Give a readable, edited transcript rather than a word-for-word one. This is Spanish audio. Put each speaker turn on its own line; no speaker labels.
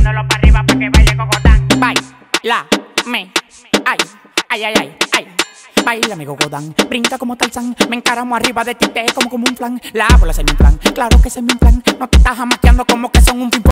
tirándolo para arriba pa' que baile cocotán. Bailame, ay, ay, ay, ay, ay. Bailame cocotán, brinca como Tarzán. Me encaramo arriba de ti, te como un flan. La bola se me inflan, claro que se me inflan. No te estás jamaqueando como que son un ping-pong.